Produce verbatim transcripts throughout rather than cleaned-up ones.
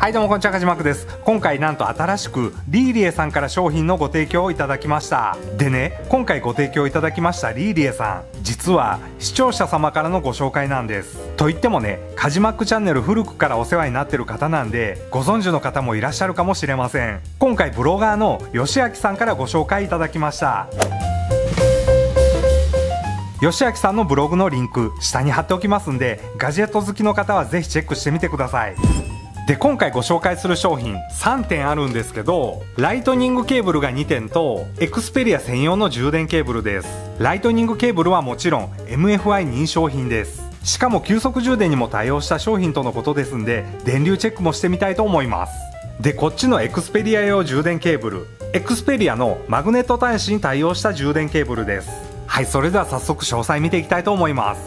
はいどうもこんにちは、かじまくです。今回なんと新しくリーリエさんから商品のご提供をいただきました。でね、今回ご提供いただきましたリーリエさん、実は視聴者様からのご紹介なんです。と言ってもね、かじまくチャンネル古くからお世話になってる方なんで、ご存知の方もいらっしゃるかもしれません。今回ブロガーのよしあきさんからご紹介いただきました。よしあきさんのブログのリンク下に貼っておきますんで、ガジェット好きの方はぜひチェックしてみてください。で、今回ご紹介する商品さんてんあるんですけど、ライトニングケーブルがにてんとエクスペリア専用の充電ケーブルです。ライトニングケーブルはもちろん エムエフアイ 認証品です。しかも急速充電にも対応した商品とのことですんで、電流チェックもしてみたいと思います。で、こっちのエクスペリア用充電ケーブル、エクスペリアのマグネット端子に対応した充電ケーブルです。はい、それでは早速詳細見ていきたいと思います。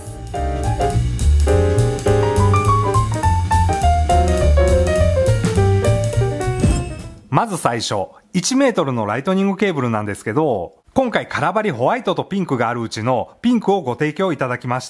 まず最初、いちメートルのライトニングケーブルなんですけど、今回空張りホワイトとピンクがあるうちのピンクをご提供いただきました。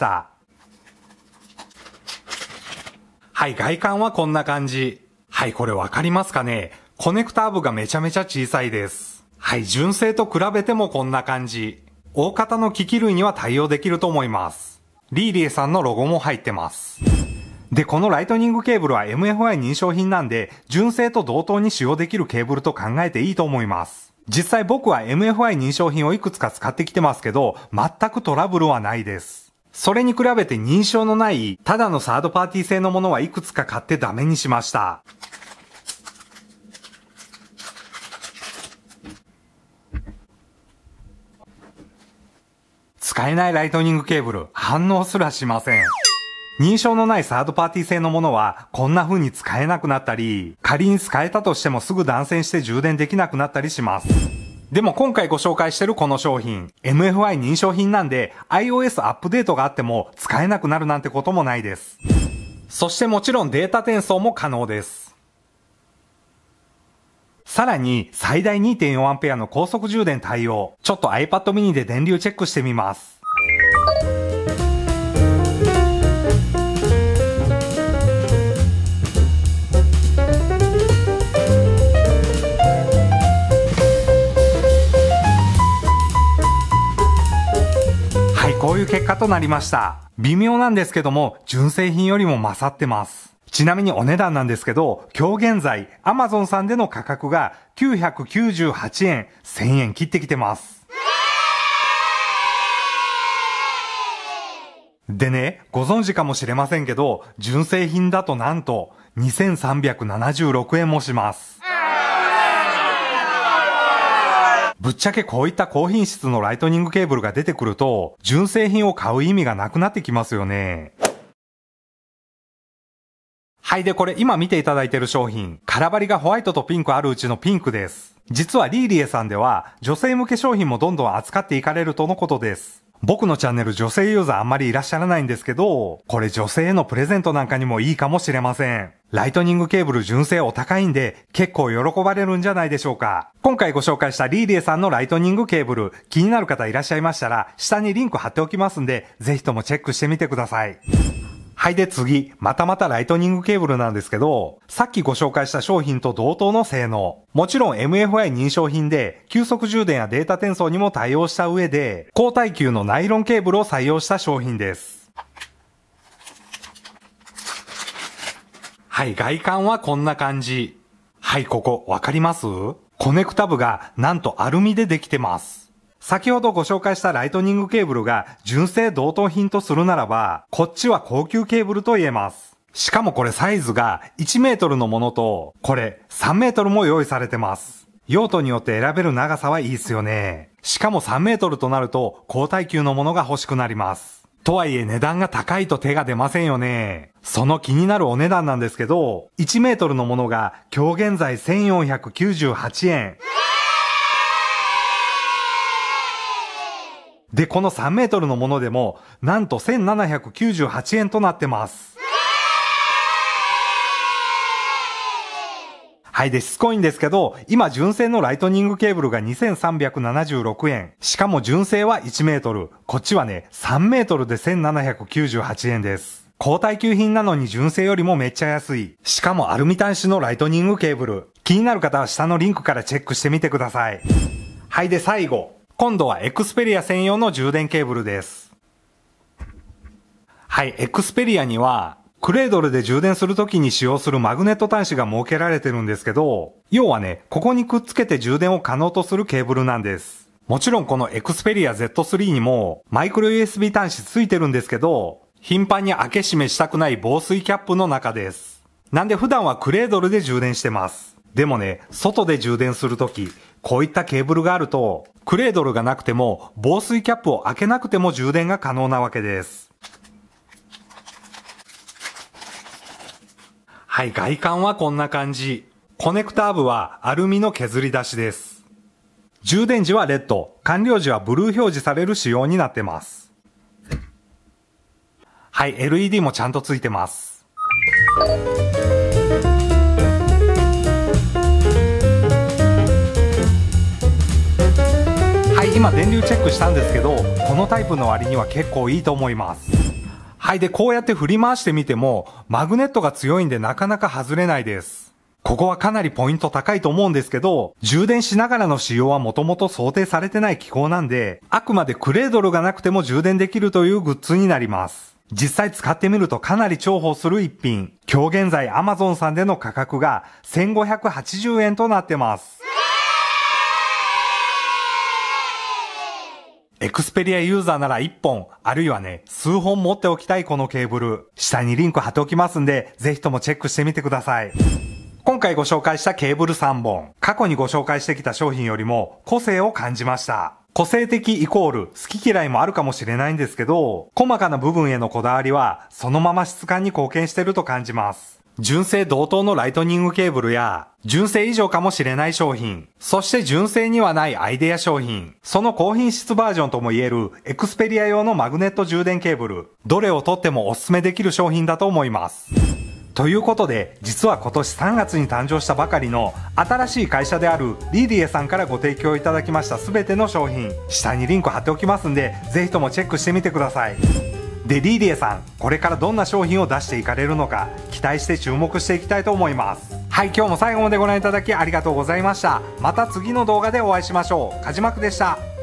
はい、外観はこんな感じ。はい、これわかりますかね？コネクター部がめちゃめちゃ小さいです。はい、純正と比べてもこんな感じ。大型の機器類には対応できると思います。リーリエさんのロゴも入ってます。で、このライトニングケーブルは エムエフアイ 認証品なんで、純正と同等に使用できるケーブルと考えていいと思います。実際僕は エムエフアイ 認証品をいくつか使ってきてますけど、全くトラブルはないです。それに比べて認証のない、ただのサードパーティー製のものはいくつか買ってダメにしました。使えないライトニングケーブル、反応すらしません。認証のないサードパーティー製のものはこんな風に使えなくなったり、仮に使えたとしてもすぐ断線して充電できなくなったりします。でも今回ご紹介してるこの商品、エムエフアイ 認証品なんで iOS アップデートがあっても使えなくなるなんてこともないです。そしてもちろんデータ転送も可能です。さらに最大 にてんよんアンペア の高速充電対応。ちょっと iPad mini で電流チェックしてみます。こういう結果となりました。微妙なんですけども、純正品よりも勝ってます。ちなみにお値段なんですけど、今日現在、Amazon さんでの価格がきゅうひゃくきゅうじゅうはちえん、せんえん切ってきてます。でね、ご存知かもしれませんけど、純正品だとなんとにせんさんびゃくななじゅうろくえんもします。ぶっちゃけこういった高品質のライトニングケーブルが出てくると、純正品を買う意味がなくなってきますよね。はい、でこれ今見ていただいている商品、空張りがホワイトとピンクあるうちのピンクです。実はリーリエさんでは女性向け商品もどんどん扱っていかれるとのことです。僕のチャンネル女性ユーザーあんまりいらっしゃらないんですけど、これ女性へのプレゼントなんかにもいいかもしれません。ライトニングケーブル純正お高いんで結構喜ばれるんじゃないでしょうか。今回ご紹介したリーリエさんのライトニングケーブル、気になる方いらっしゃいましたら下にリンク貼っておきますんで、ぜひともチェックしてみてください。はい、で次、またまたライトニングケーブルなんですけど、さっきご紹介した商品と同等の性能。もちろん エムエフアイ 認証品で、急速充電やデータ転送にも対応した上で、高耐久のナイロンケーブルを採用した商品です。はい、外観はこんな感じ。はい、ここ、わかります？コネクタ部がなんとアルミでできてます。先ほどご紹介したライトニングケーブルが純正同等品とするならば、こっちは高級ケーブルと言えます。しかもこれサイズがいちメートルのものと、これさんメートルも用意されてます。用途によって選べる長さはいいですよね。しかもさんメートルとなると高耐久のものが欲しくなります。とはいえ値段が高いと手が出ませんよね。その気になるお値段なんですけど、いちメートルのものが今日現在せんよんひゃくきゅうじゅうはちえん。で、このさんメートルのものでも、なんとせんななひゃくきゅうじゅうはちえんとなってます。はい、で、しつこいんですけど、今純正のライトニングケーブルがにせんさんびゃくななじゅうろくえん。しかも純正はいちメートル。こっちはね、さんメートルでせんななひゃくきゅうじゅうはちえんです。 高耐久品なのに純正よりもめっちゃ安い。しかもアルミ端子のライトニングケーブル。気になる方は下のリンクからチェックしてみてください。はい、で最後。今度はエクスペリア専用の充電ケーブルです。はい、エクスペリアには、クレードルで充電するときに使用するマグネット端子が設けられてるんですけど、要はね、ここにくっつけて充電を可能とするケーブルなんです。もちろんこのエクスペリア ゼットスリー にもマイクロ ユーエスビー 端子ついてるんですけど、頻繁に開け閉めしたくない防水キャップの中です。なんで普段はクレードルで充電してます。でもね、外で充電するとき、こういったケーブルがあると、クレードルがなくても防水キャップを開けなくても充電が可能なわけです。はい、外観はこんな感じ。コネクター部はアルミの削り出しです。充電時はレッド、完了時はブルー表示される仕様になってます。はい、エルイーディー もちゃんとついてます。はい、今電流チェックしたんですけど、このタイプの割には結構いいと思います。はい、でこうやって振り回してみてもマグネットが強いんでなかなか外れないです。ここはかなりポイント高いと思うんですけど、充電しながらの使用はもともと想定されてない機構なんで、あくまでクレードルがなくても充電できるというグッズになります。実際使ってみるとかなり重宝する一品。今日現在 Amazon さんでの価格がせんごひゃくはちじゅうえんとなってます。エクスペリアユーザーならいっぽん、あるいはね、数本持っておきたいこのケーブル。下にリンク貼っておきますんで、ぜひともチェックしてみてください。今回ご紹介したケーブルさんぼん。過去にご紹介してきた商品よりも個性を感じました。個性的イコール好き嫌いもあるかもしれないんですけど、細かな部分へのこだわりはそのまま質感に貢献してると感じます。純正同等のライトニングケーブルや、純正以上かもしれない商品、そして純正にはないアイデア商品、その高品質バージョンともいえるエクスペリア用のマグネット充電ケーブル、どれをとってもおすすめできる商品だと思います。ということで、実は今年さんがつに誕生したばかりの新しい会社であるリリエさんからご提供いただきましたすべての商品、下にリンク貼っておきますんで、ぜひともチェックしてみてください。で、リリエさん、これからどんな商品を出していかれるのか、期待して注目していきたいと思います。はい、今日も最後までご覧いただきありがとうございました。また次の動画でお会いしましょう。かじまくでした。